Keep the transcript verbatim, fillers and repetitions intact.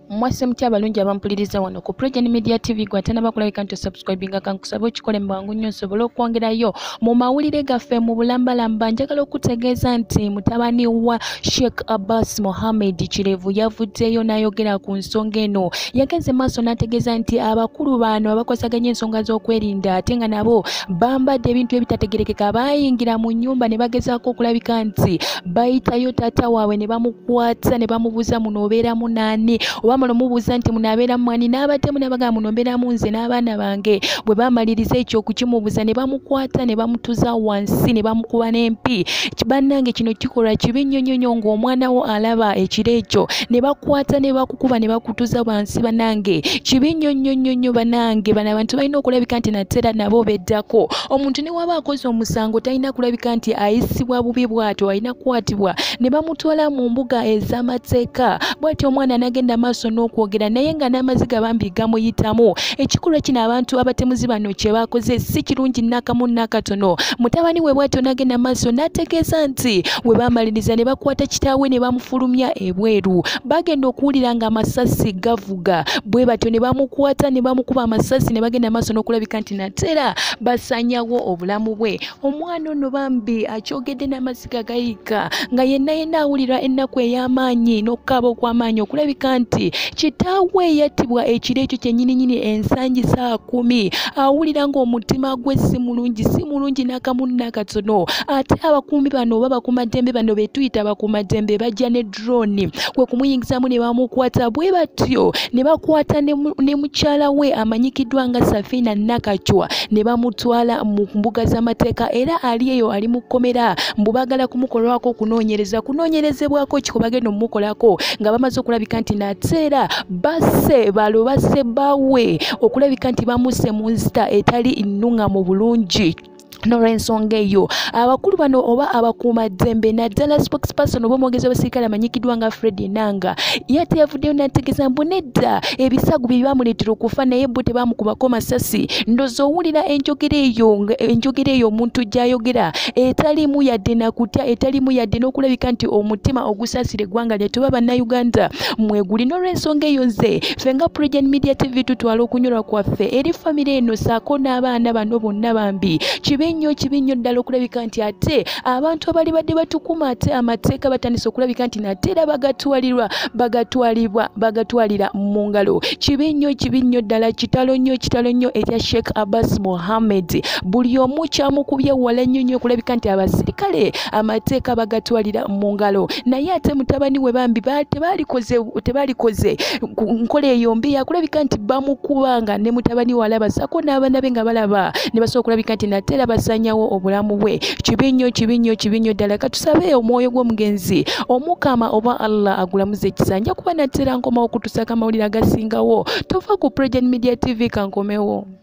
Mwase mti abalungi abampuliriza wano ku PROJOURN Media T V gwatana bakulabika nti subscribinga kankusaba okikole mbangu nnyo nsobola okwongerayo mu mawulire gaffe mu bulambalamba. Njagala okutegeeza nti mutabani wa Sheikh Abas Muhammad Kirevu yavuddeyo n'ayogera ku nsonga eno. Yagenze maaso n'ategeeza nti abakulu bano abakosaganya ensonga z'okwerinda ate nga nabo bambadde ebintu ebitategerekeka bayingira mu nnyumba ne bagezaako okulabika nti bayitayo taata waabwe ne bamukwata ne bamubuuza muno obeeramu naani, oba mubuuza nti munabeeramu mwani, n'abatemu n'abagamba muno mbeeramu nze n'abaana bange. Bwe bamaliriza ekyo okukimubuuza ne bamukwata ne bamutuza wansi ne bamukuba n'empi. Bannange kino kikolwa kibi nnyo nnyo ng'omwana wo alaba ekiro ekyo ne bakwata ne bakukuba ne bakutuza wansi. Bannange kibi nnyo nnyo nnyo nnyo bannange. Bano abantu balina okulabika nti natera nabo beddako. Omuntu ne waba akoze omusango talina kulabika nti ayisibwa bubi bw'atyo, alina kukwatibwa ne bamutwala mu mbuga ez'amateeka. Bw'atyo omwana n'agenda maaso n'okwogera naye nga n'amaziga bambi gamuyitamu. Ekikolwa kino abantu abatemuzi bano kye bakoze si kirungi n'akamu n'akatono. Mutabani we bw'atyo n'agenda maaso n'ategeeza nti we bamaliriza ne bakwata kitaawe ne bamufulumya ebweru. Bagenda okuwulira nga amasasi gavuga, bwe batyo ne bamukwata ne bamukuba amasasi ne bagenda maaso n'okulabika nti natera basanyawo obulamu bwe. Omwana ono bambi akyogedde n'amaziga gayiika nga yenna yenna awulira ennaku ey'amaanyi n'okukaaba okw'amaanyi okulabika nti kitaawe yattibwa ekiro ekyo kyennyini nnyini ensangi saa kumi. Awulira ng'omutima gwe si mulungi, si mulungi n'akamu n'akatono. Ate abakuumi bano oba bakuumaddembe bano be tuyita bakuumaddembe bajja ne drone kwe kumuyingizamu ne bamukwata bwe batyo ne bakwata ne mukyala we amanyikiddwa nga Safina Nakachwa ne bamutwala mu mbuga z'amateeka era ali eyo ali mu kkomera. Mbu baagala kumukolwako kunoonyereza kunoonyerezebwako kiko bagenda omumukolako nga bamaze okulabika nti nateera basse balobase bawe okulabika nti bamuse mu nzita etali nnungamu bulungi. N'olw'ensonga eyo abakulu bano oba abakuumaddembe naddala spokesperson oba omwogezi w'abasirikale amanyikiddwa nga Fred Nanga yate yavuddeyo n'ategeeza mbu nedda ebisago bye baamuleetera okufa naye bo tebaamukubako masasi. Ndowooza owulira enjogera eyo enjogera eyo omuntu gy'ayogera etalimu yadde nakutya, etalimu yadde n'okulabika nti omutima ogusaasira eggwanga lyattu oba bannayuganda mweguli. N'olw'ensonga eyo nze ffe nga PROJOURN Media T V tutwala okunyolwa kwaffe eri famire eno saako n'abaana bano bonna bambi kibi nnyo kibi nnyo ddala okulabika nti ate abantu abali badde batukuma ate amateeka batandise okulabika nti nateera bagatwalirwa bagatwalibwa bagatwalira mu ngalo. Kibi nnyo kibi nnyo ddala, kitalo nnyo kitalo nnyo erya Sheikh Abas Muhammed. Buli omu kyamukubye wala nnyo nnyo okulabika nti abasirikale amateeka bagatwalira mu ngalo. Naye ate mutabani we bambi tebalikoze tebalikoze nkola eyo mbi yakulabika nti bamukubanga ne mutabani we alaba saako n'abaana be nga balaba ne basobola okulabika nti nateera basanyawo obulamu bwe. Kibi nnyo kibi nnyo kibi nnyo ddala. Katusabe omwoyo gw'omugenzi omukama oba Allah agulamuze ekisanja kuba nateera nkomawo okutusaka amawulire agasingawo. Tova ku PROJOURN Media T V kankomewo.